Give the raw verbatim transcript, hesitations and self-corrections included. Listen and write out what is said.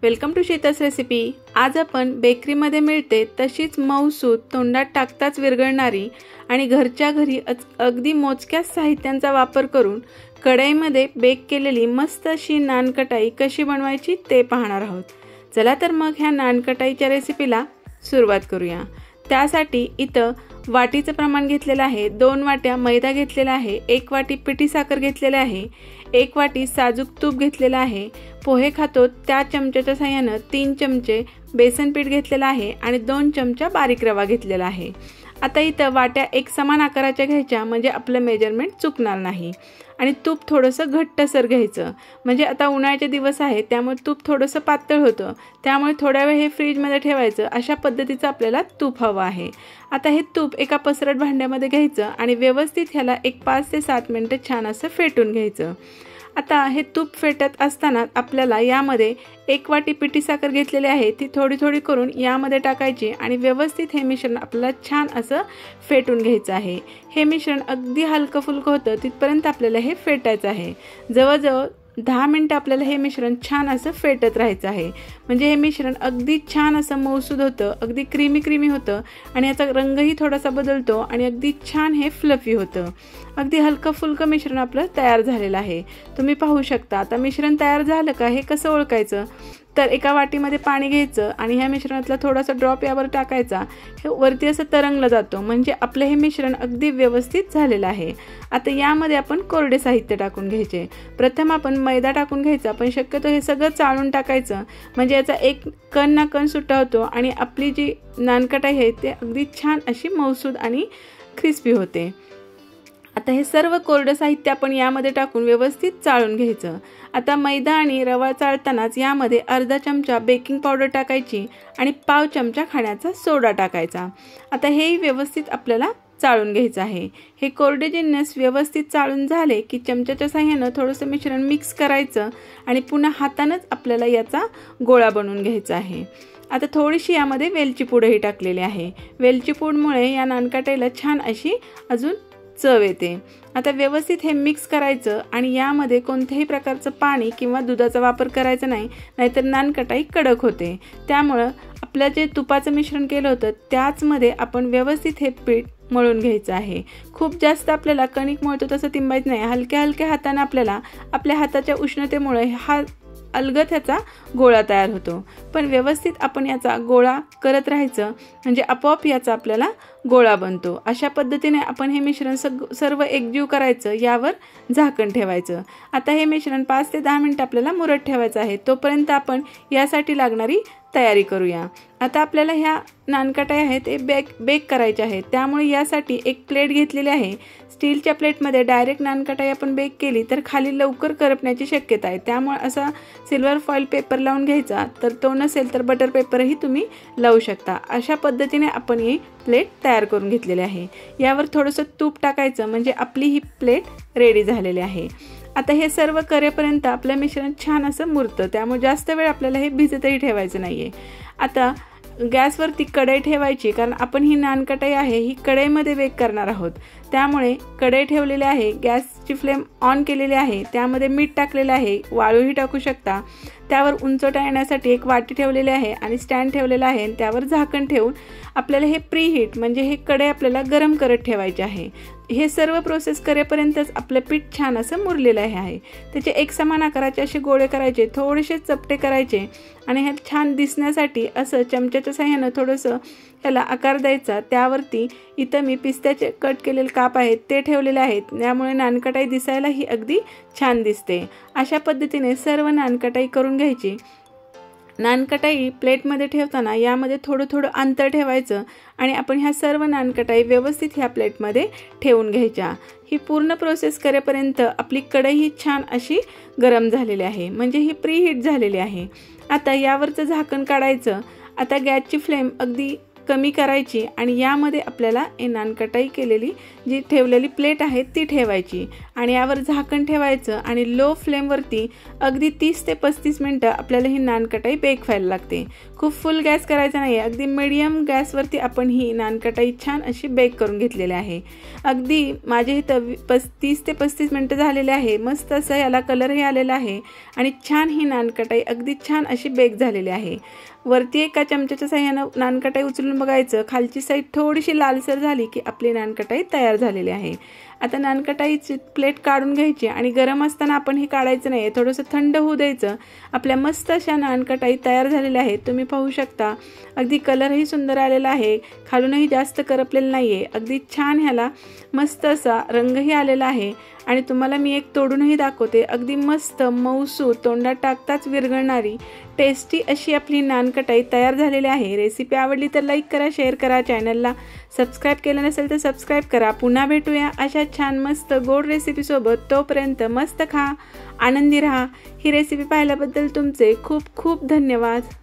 Welcome to शीतस recipe. आज आपण बेकरीमध्ये मिळते तशीच मऊसूत तोंडात टाकताच विरघळणारी आणि घरच्या घरी अगदी मोजक्या साहित्यांचा वापर करून कढईमध्ये बेक केलेली मस्त अशी नानकटाई कशी बनवायची ते पाहणार आहोत। चला तर मग ह्या नानकटाईच्या रेसिपीला सुरुवात करूया। त्यासाठी इथं वाटीचं प्रमाण घेतलेलं आहे, दोन वाट्या मैदा घेतलेला आहे, एक वाटी पिठी साखर घेतलेली आहे, एक वाटी साजूक तूप घेतलेलं आहे, पोहे खातो त्या चमच्याच्या साहाय्याने तीन चमचे बेसन पीठ घेतलेलं आहे आणि दोन चमचा बारीक रवा घेतलेला आहे। आता इथं वाट्या एक समान आकाराच्या घ्यायच्या म्हणजे आपलं मेजरमेंट चुकणार नाही। आणि तूप थोडंसं घट्टसर घ्यायचं, म्हणजे आता उन्हाळ्याचे दिवस आहेत त्यामुळे तूप थोडंसं पातळ होतं, त्यामुळे थोड्या वेळ हे फ्रीजमध्ये ठेवायचं। अशा पद्धतीचं आपल्याला तूप हवं आहे। आता हे तूप एका पसरट भांड्यामध्ये घ्यायचं आणि व्यवस्थित ह्याला एक पाच ते सात मिनिटं छान असं फेटून घ्यायचं। आता हे तूप फेटत असताना आपल्याला यामध्ये एक वाटी पिठी साखर घेतलेली आहे, ती थोडी थोडी करून यामध्ये टाकायची आणि व्यवस्थित हे मिश्रण आपल्याला छान असं फेटून घ्यायचं आहे। हे मिश्रण अगदी हलकं फुलकं होतं तिथपर्यंत आपल्याला हे फेटायचं आहे। जवळजवळ दहा मिनिटं आपल्याला हे मिश्रण छान असं फेटत राहायचं आहे, म्हणजे हे मिश्रण अगदी छान असं मऊसूद होतं, अगदी क्रीमी क्रीमी होतं आणि याचा रंगही थोडासा बदलतो आणि अगदी छान हे फ्लफी होतं। अगदी हलकं फुलकं मिश्रण आपलं तयार झालेलं आहे, तुम्ही पाहू शकता। आता मिश्रण तयार झालं का हे कसं ओळखायचं, तर एका वाटीमध्ये पाणी घ्यायचं आणि ह्या मिश्रणातला थोडासा ड्रॉप यावर टाकायचा, हे वरती असं तरंगलं जातो म्हणजे आपलं हे मिश्रण अगदी व्यवस्थित झालेलं आहे। आता यामध्ये आपण कोरडे साहित्य टाकून घ्यायचे। प्रथम आपण मैदा टाकून घ्यायचा, पण शक्यतो हे सगळं चाळून टाकायचं म्हणजे याचा एक कण ना कण सुट्टा होतो आणि आपली जी नानकटाई आहे ते अगदी छान अशी मऊसूद आणि क्रिस्पी होते। आता हे सर्व कोरडं साहित्य आपण यामध्ये टाकून व्यवस्थित चाळून घ्यायचं। आता मैदा आणि रवा चाळतानाच यामध्ये अर्धा चमचा बेकिंग पावडर टाकायची आणि पाव चमचा खाण्याचा सोडा टाकायचा। आता हे व्यवस्थित आपल्याला चाळून घ्यायचं आहे। हे कोरडे जिन्नस व्यवस्थित चाळून झाले की चमच्याच्या साहाय्याने थोडंसं मिश्रण मिक्स करायचं आणि पुन्हा हातानेच आपल्याला याचा गोळा बनवून घ्यायचा आहे। आता थोडीशी यामध्ये वेलची पूडही टाकलेली आहे। वेलची पूडमुळे या नानकटाईला छान अशी अजून चव येते। आता व्यवस्थित हे मिक्स करायचं आणि यामध्ये कोणत्याही प्रकारचं पाणी किंवा दुधाचा वापर करायचा नाही, नाहीतर नानकटाई कडक होते। त्यामुळे आपलं जे तुपाचं मिश्रण केलं होतं त्याचमध्ये आपण व्यवस्थित हे पीठ मळून घ्यायचं आहे। खूप जास्त आपल्याला कणिक मळतो तसं तिंबायचं नाही, हलक्या हलक्या हाताने आपल्याला आपल्या हाताच्या उष्णतेमुळे हा अलगद ह्याचा गोळा तयार होतो, पण व्यवस्थित आपण याचा गोळा करत राहायचं म्हणजे आपोआप याचा आपल्याला गोळा बनतो। अशा पद्धतीने आपण हे मिश्रण सग सर्व एकजीव करायचं, यावर झाकण ठेवायचं। आता हे मिश्रण पाच ते दहा मिनिटं आपल्याला मुरत ठेवायचं आहे, तोपर्यंत आपण यासाठी लागणारी तयारी करूया। आता आपल्याला ह्या नानकटाई आहेत ते बेक बेक करायचे आहेत, त्यामुळे यासाठी एक प्लेट घेतलेली आहे। स्टीलच्या प्लेटमध्ये डायरेक्ट नानकटाई आपण बेक केली तर खाली लवकर करपण्याची शक्यता आहे, त्यामुळे असा सिल्वर फॉईल पेपर लावून घ्यायचा, तर तो नसेल तर बटर पेपरही तुम्ही लावू शकता। अशा पद्धतीने आपण ही प्लेट तयार करून घेतलेली आहे। यावर थोडंसं तूप टाकायचं म्हणजे आपली ही प्लेट रेडी झालेली आहे। आता हे सर्व करेपर्यंत आपलं मिश्रण छान असं मुरतं, त्यामुळे जास्त वेळ आपल्याला हे भिजतही ठेवायचं नाहीये। आता गॅसवरती कढई ठेवायची, कारण आपण ही नानकटाई आहे ही कढईमध्ये बेक करणार आहोत, त्यामुळे कढई ठेवलेली आहे, गॅसची फ्लेम ऑन केलेली आहे, त्यामध्ये मीठ टाकलेलं आहे, वाळूही टाकू शकता। त्यावर उंचवटा येण्यासाठी एक वाटी ठेवलेली आहे आणि स्टँड ठेवलेला आहे, त्यावर झाकण ठेवून आपल्याला हे प्री हीट म्हणजे हे कढई आपल्याला गरम करत ठेवायचे आहे। हे सर्व प्रोसेस करेपर्यंतच आपलं पीठ छान असं मुरलेलं आहे। त्याचे एक समान आकाराचे असे गोळे करायचे, थोडेसे चपटे करायचे आणि हे छान दिसण्यासाठी असं चमच्याच्या साहाय्याने थोडंसं याला आकार द्यायचा। त्यावरती इथं मी पिस्त्याचे कट केलेले काप आहेत ते ठेवलेले आहेत, त्यामुळे नानकटाई दिसायलाही अगदी छान दिसते। अशा पद्धतीने सर्व नानकटाई करून घ्यायची। नानकटाई प्लेटमध्ये ठेवताना यामध्ये थोडं थोडं अंतर ठेवायचं आणि आपण ह्या सर्व नानकटाई व्यवस्थित ह्या प्लेटमध्ये ठेवून घ्यायच्या। ही पूर्ण प्रोसेस करेपर्यंत आपली कढई ही छान अशी गरम झालेली आहे, म्हणजे ही प्री हीट झालेली आहे। आता यावरचं झाकण काढायचं। आता गॅसची फ्लेम अगदी कमी करायची आणि यामध्ये आपल्याला हे नानकटाई केलेली जी ठेवलेली प्लेट आहे ती ठेवायची आणि यावर झाकण ठेवायचं आणि लो फ्लेमवरती अगदी तीस ते पस्तीस मिनटं आपल्याला ही नानकटाई बेक व्हायला लागते। खूप फुल गॅस करायचा नाही, अगदी मीडियम गॅसवरती आपण ही नानकटाई छान अशी बेक करून घेतलेली आहे। अगदी माझे इथं पस्तीस ते पस्तीस मिनटं झालेले आहे। मस्त असं याला कलरही आलेला आहे आणि छान ही नानकटाई अगदी छान अशी बेक झालेली आहे। वरती एका चमच्याच्या साहाय्याने नानकटाई उचलून बघायचं, खालची साईड थोडीशी लालसर झाली की आपली नानकटाई तयार झालेली आहे। आता नानकटाईची प्लेट काढून घ्यायची आणि गरम असताना आपण हे काढायचं नाही, थोडंसं थंड होऊ द्यायचं। आपल्या मस्त अशा नानकटाई तयार झालेल्या आहेत। तुम्ही पाहू शकता अगदी कलरही सुंदर आलेला आहे, खालूनही जास्त करपलेलं नाही आहे, अगदी छान ह्याला मस्त असा रंगही आलेला आहे। आणि तुम्हाला मी एक तोडूनही दाखवते, अगदी मस्त मऊसूत तोंडात टाकताच विरघळणारी टेस्टी अशी आपली नानकटाई तयार झालेली आहे। रेसिपी आवडली तर लाईक करा, शेअर करा, चॅनलला सबस्क्राईब केलं नसेल तर सबस्क्राईब करा। पुन्हा भेटूया अशा छान मस्त गोड रेसिपीसोबत, तोपर्यंत मस्त खा, आनंदी राहा। ही रेसिपी पाहिल्याबद्दल तुमचे खूप खूप धन्यवाद।